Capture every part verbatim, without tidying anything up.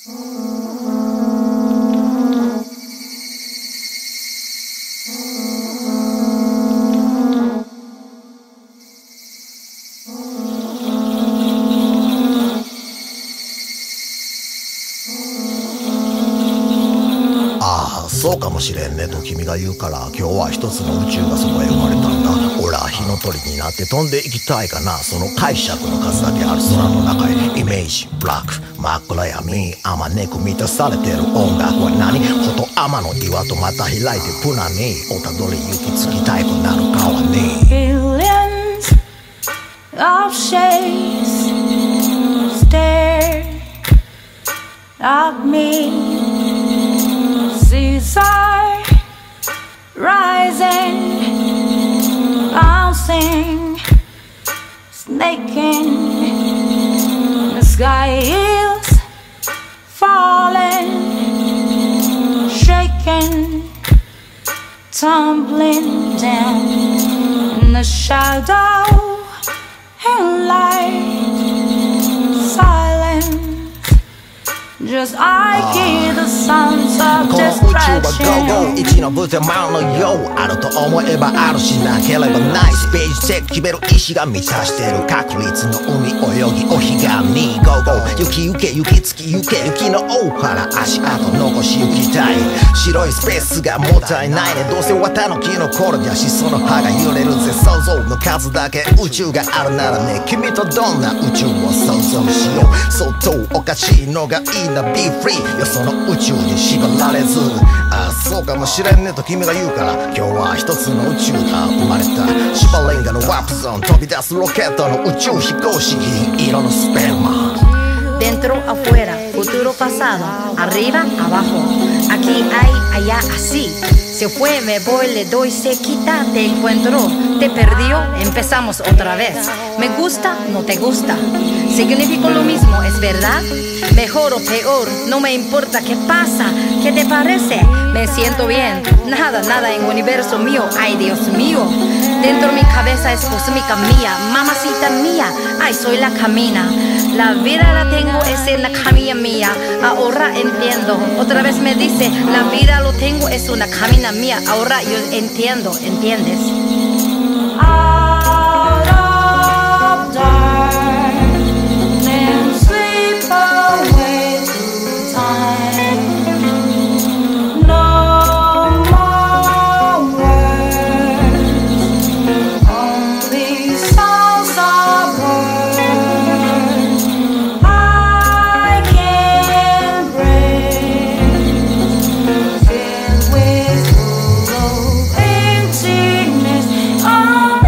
そうかもしれんねと君が言うから、今日は一つの宇宙がそこへ生まれたんだ。俺は火の鳥になって飛んでいきたいかな。その解釈の数だけある空の中へ。イメージブラック真っ暗闇、あまねく満たされてる音楽は何。ほと天の岩とまた開いてプナにおたどり行き着きたいくなる川に。 Billions of shades stare at me. Seas are rising, bouncing, snaking. The sky is falling, shaking, tumbling down in the shadow and light, silence. Just I hear the sounds of distraction. 一の無手間のようあると思えばあるしなければない。スページチェック決める意志が満たしてる確率の海泳ぎお彼岸に ゴーゴー 雪行け雪つき行け雪の大原足跡残し行きたい。白いスペースがもったいないね。どうせ綿の木の頃じゃしその葉が揺れるぜ。想像の数だけ宇宙があるならね、君とどんな宇宙を想像しよう。相当おかしいのがいいな Be free よその宇宙に縛られず。ああそうかもしれんねと君が言うから、今日は一つの宇宙が生まれた。シュパレンガのワープゾーン飛び出すロケットの宇宙飛行士、銀色のスペルマ。 Dentro, afuera, futuro, pasado, arriba, abajo, aquí hay, allá, así. Se fue, me voy, le doy, se quita, te encuentro, te perdió, empezamos otra vez. Me gusta, no te gusta, significa lo mismo, es verdad. Mejor o peor, no me importa qué pasa, qué te parece. Me siento bien, nada, nada en universo mío, ay Dios mío. Dentro mi cabeza es cósmica mía, mamacita mía, ay soy la camina. La vida la tengo es en la camina mía, ahora entiendo. Otra vez me dice, la vida lo tengo es una camina mía, ahora yo entiendo, ¿entiendes? Out of dark and sleep away through time. No more words, only songs of words I can break, filled with full of emptiness, of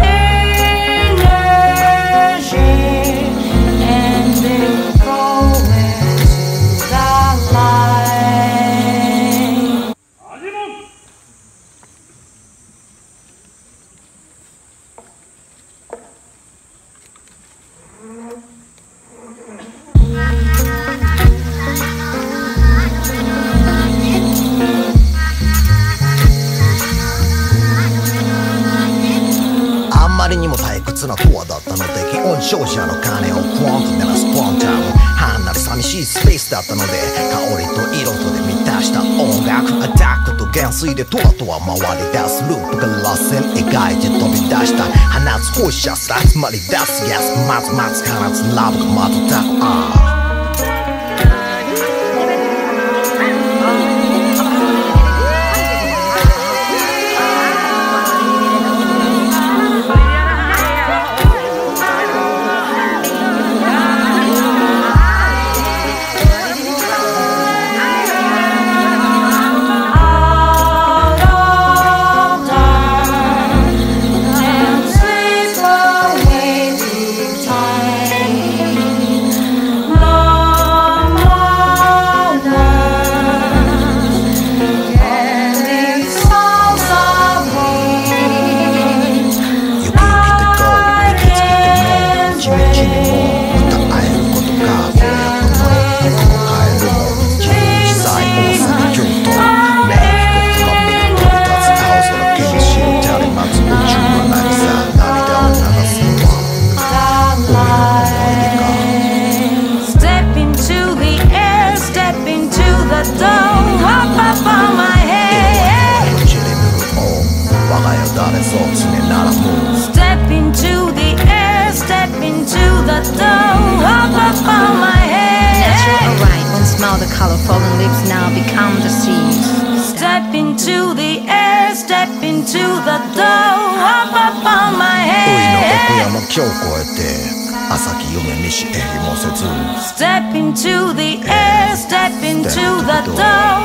energy, and they go into the light. あんまりにも退屈なトアだったので、気温照射の鐘をクワンと鳴らすクワンタウン。はんなり寂しいスペースだったので、香りと色とで満たした音楽。アタックと減衰でトアとは回り出すループが螺旋描いて飛び出した。放つ放射すら集まり出すギャス。まずまず放つラブが瞬く。ああ Sleep away through time. lips now become the seas. Step into the air, step into the door, up upon my 老いの奥 head. 山京を越えて朝木夢西へもせず Step into the air, step into the door,